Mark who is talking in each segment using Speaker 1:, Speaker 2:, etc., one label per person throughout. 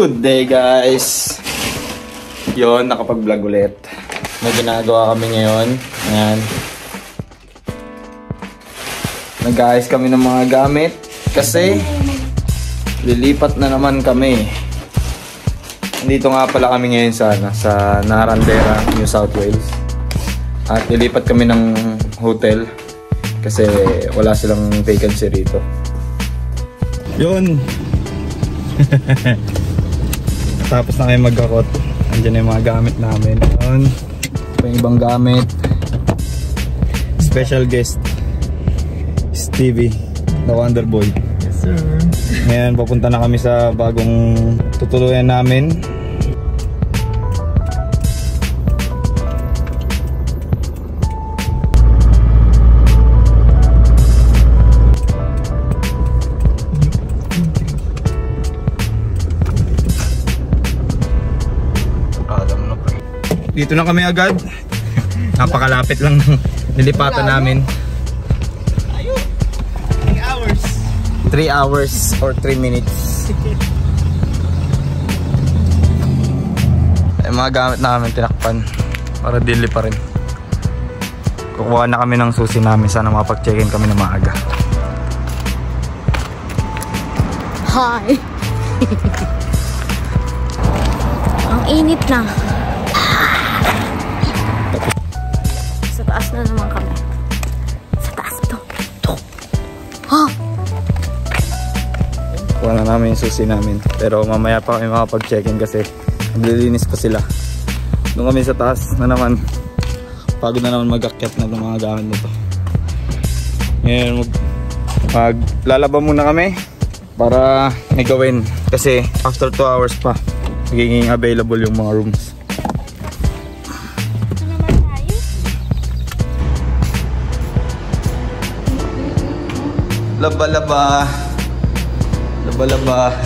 Speaker 1: Good day guys. Yon, nakapag-vlog ulit. May ginagawa kami ngayon. Ayan. Nag-ayos kami ng mga gamit kasi lilipat na naman kami. Nandito nga pala kami ngayon sa Narandera, New South Wales. At lilipat kami ng hotel kasi wala silang vacancy rito. Yun. Tapos na kayo magkakot. Andiyan na yung mga gamit namin. Yun. Yung ibang gamit. Special guest Stevie, the Wonder Boy.
Speaker 2: Yes sir.
Speaker 1: Ngayon papunta na kami sa bagong tutuluyan namin. Dito na kami agad. Napakalapit lang ng nilipatan namin. 3 hours or 3 minutes. Yung mga gamit namin tinakpan para dili pa rin. Kukuha na kami ng susi namin. Sana makapag-check-in kami na maaga.
Speaker 2: Hi. Ang init na. Sa taas na naman kami. Sa taas to. Ha?
Speaker 1: Kuha na namin yung susi namin. Pero mamaya pa kami makapag-check-in kasi naglilinis pa sila. Doon kami sa taas na naman. Pagod na naman mag-akyat na ng mga gamit nito. Ngayon maglalaba muna kami para may gawin. Kasi after 2 hours pa magiging available yung mga rooms. Laba-laba. Laba-laba.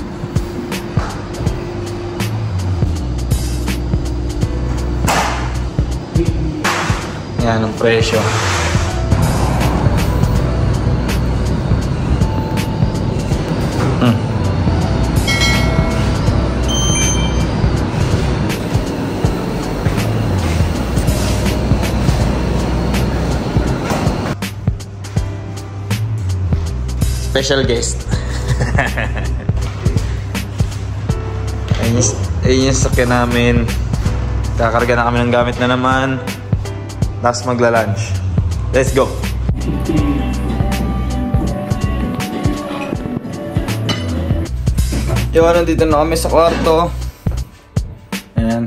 Speaker 1: Yan ang presyo. Special guest. Ayun yung sakyan namin. Kakarga na kami ng gamit na naman. Tapos magla-lunch. Let's go. Yung nandito na kami sa kwarto. Ayan.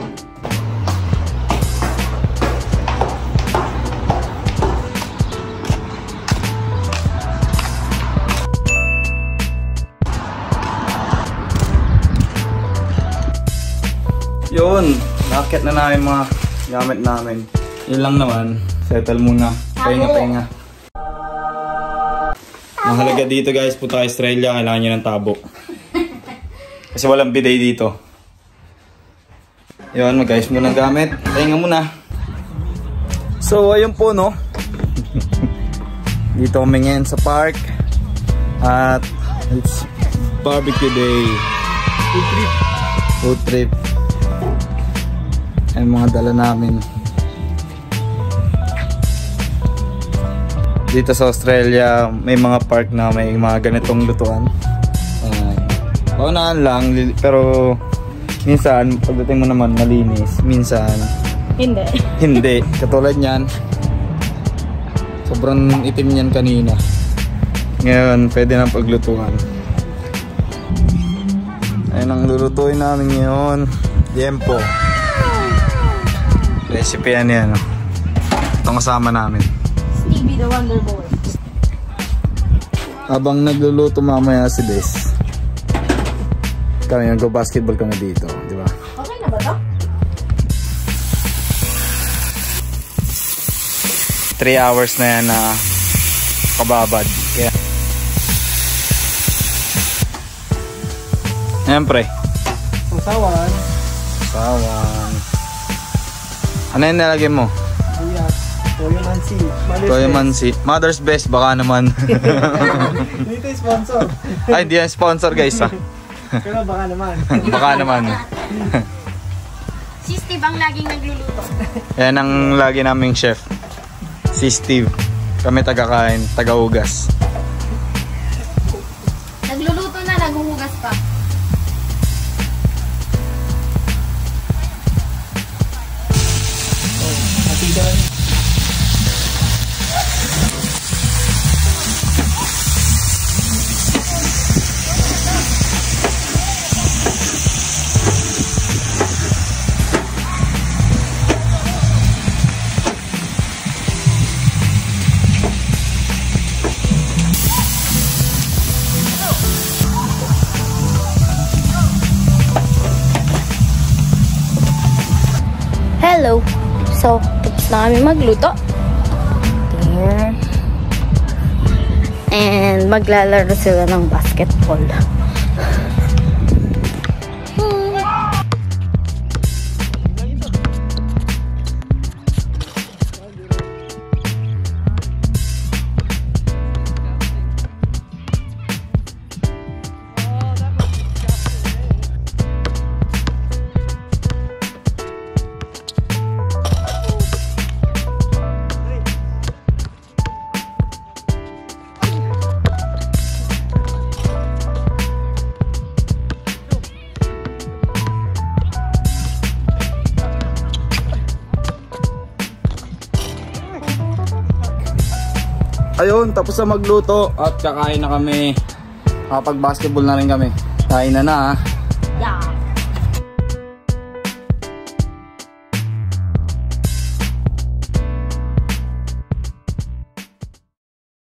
Speaker 1: Yun, nakakit na namin mga gamit namin. Yun lang naman, settle muna. Pahinga-pahinga. Mahalaga dito guys, punta kay Australia, kailangan nyo ng tabo. Kasi walang bidet dito. Yun, mag-ayos muna gamit. Pahinga muna. So, ayun po no. Dito kami ngayon sa park. At it's barbecue day. Food trip. Food trip. Ang mga dala namin dito sa Australia, may mga park na may mga ganitong lutuan. Paunahan lang, pero minsan pagdating mo naman malinis, minsan hindi. Katulad niyan, sobrang itim niyan kanina. Ngayon pwede nang paglutuan. Ayun ang lulutuin namin ngayon, liempo. Recipe yan. Itong kasama namin.
Speaker 2: Stevie the Wonder Boy.
Speaker 1: Habang nagluluto mamaya si Des, kami nag-basketball kami dito, di ba?
Speaker 2: Okay na ba to?
Speaker 1: 3 hours na yan na kababad. Kaya siyempre
Speaker 2: Sawan.
Speaker 1: Ano yung nalagay mo?
Speaker 2: Toyo Mansi.
Speaker 1: Toyo Mansi. Mother's Best baka naman.
Speaker 2: Dito yung sponsor.
Speaker 1: Ay, di yan sponsor guys ha.
Speaker 3: Pero baka naman.
Speaker 1: Baka naman.
Speaker 2: Si Steve ang laging nagluluto.
Speaker 1: Yan ang lagi naming chef. Si Steve. Kami taga-kain, taga-ugas.
Speaker 2: Nagluluto na, naghuhugas pa. Hello. So, tapos na kami magluto. There. And maglalaro sila ng basketball.
Speaker 1: Ayun, tapos na magluto at kakain na kami. Kapag basketball na rin kami. Kain na na.
Speaker 2: Yeah.